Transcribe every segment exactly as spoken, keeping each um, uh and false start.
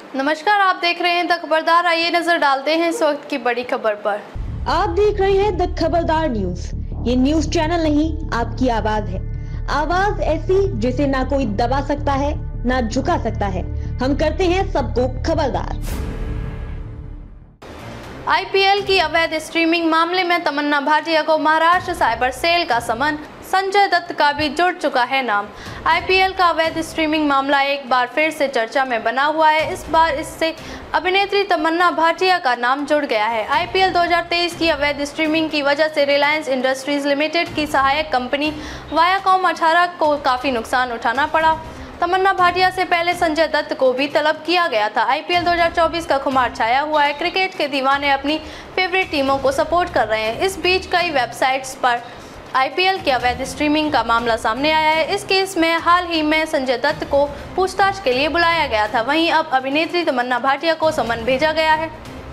नमस्कार, आप देख रहे हैं द खबरदार। आइए नजर डालते हैं इस वक्त की बड़ी खबर पर। आप देख रहे हैं द खबरदार न्यूज। ये न्यूज चैनल नहीं, आपकी आवाज है। आवाज ऐसी जिसे ना कोई दबा सकता है ना झुका सकता है। हम करते हैं सबको खबरदार। आईपीएल की अवैध स्ट्रीमिंग मामले में तमन्ना भाटिया को महाराष्ट्र साइबर सेल का समन। संजय दत्त का भी जुड़ चुका है नाम। आईपीएल का अवैध स्ट्रीमिंग मामला एक बार फिर से चर्चा में बना हुआ है। इस बार इससे अभिनेत्री तमन्ना भाटिया का नाम जुड़ गया है। आईपीएल दो हज़ार तेईस की अवैध स्ट्रीमिंग की वजह से रिलायंस इंडस्ट्रीज लिमिटेड की सहायक कंपनी वायाकॉम अठारह को काफी नुकसान उठाना पड़ा। तमन्ना भाटिया से पहले संजय दत्त को भी तलब किया गया था। आईपीएल दो हज़ार चौबीस का खुमार छाया हुआ है। क्रिकेट के दीवाने अपनी फेवरेट टीमों को सपोर्ट कर रहे हैं। इस बीच कई वेबसाइट्स पर आईपीएल की अवैध स्ट्रीमिंग का मामला सामने आया है। इस केस में हाल ही में संजय दत्त को पूछताछ के लिए बुलाया गया था। वहीं अब अभिनेत्री तमन्ना भाटिया को समन भेजा गया है।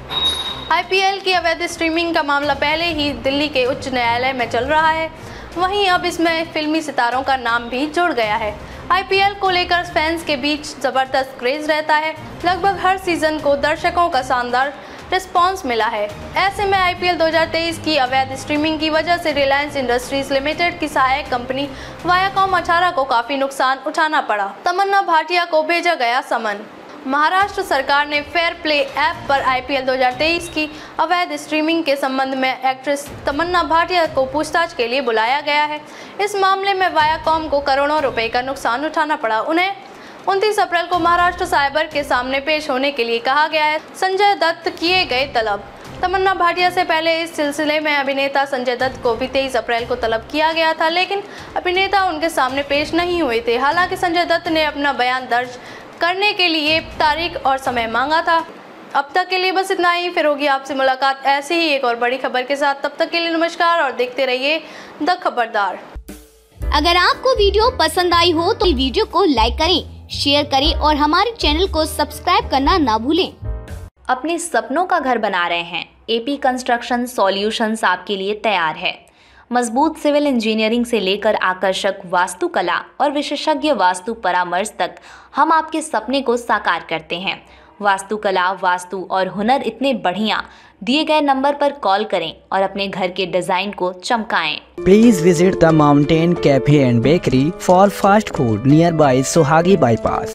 आईपीएल की अवैध स्ट्रीमिंग का मामला पहले ही दिल्ली के उच्च न्यायालय में चल रहा है। वहीं अब इसमें फिल्मी सितारों का नाम भी जुड़ गया है। आईपीएल को लेकर फैंस के बीच जबरदस्त क्रेज रहता है। लगभग हर सीजन को दर्शकों का शानदार रिस्पांस मिला है। ऐसे में आईपीएल दो हज़ार तेईस की अवैध स्ट्रीमिंग की वजह से रिलायंस इंडस्ट्रीज लिमिटेड की सहायक कंपनी वायाकॉम अठारह को काफी नुकसान उठाना पड़ा। तमन्ना भाटिया को भेजा गया समन। महाराष्ट्र सरकार ने फेयर प्ले ऐप पर आईपीएल दो हज़ार तेईस की अवैध स्ट्रीमिंग के संबंध में एक्ट्रेस तमन्ना भाटिया को पूछताछ के लिए बुलाया गया है। इस मामले में वायाकॉम को करोड़ों रुपए का नुकसान उठाना पड़ा। उन्हें उनतीस अप्रैल को महाराष्ट्र साइबर के सामने पेश होने के लिए कहा गया है। संजय दत्त किए गए तलब। तमन्ना भाटिया से पहले इस सिलसिले में अभिनेता संजय दत्त को भी तेईस अप्रैल को तलब किया गया था, लेकिन अभिनेता उनके सामने पेश नहीं हुए थे। हालांकि संजय दत्त ने अपना बयान दर्ज करने के लिए तारीख और समय मांगा था। अब तक के लिए बस इतना ही। फिर होगी आपसे मुलाकात ऐसी ही एक और बड़ी खबर के साथ। तब तक के लिए नमस्कार और देखते रहिए द खबरदार। अगर आपको वीडियो पसंद आई हो तो वीडियो को लाइक करें, शेयर करें और हमारे चैनल को सब्सक्राइब करना ना भूलें। अपने सपनों का घर बना रहे हैं? एपी कंस्ट्रक्शन सॉल्यूशंस आपके लिए तैयार है। मजबूत सिविल इंजीनियरिंग से लेकर आकर्षक वास्तुकला और विशेषज्ञ वास्तु परामर्श तक हम आपके सपने को साकार करते हैं। वास्तुकला, वास्तु और हुनर इतने बढ़िया। दिए गए नंबर पर कॉल करें और अपने घर के डिजाइन को चमकाएं। Please visit the Mountain Cafe and Bakery for fast food nearby Sohagi Bypass.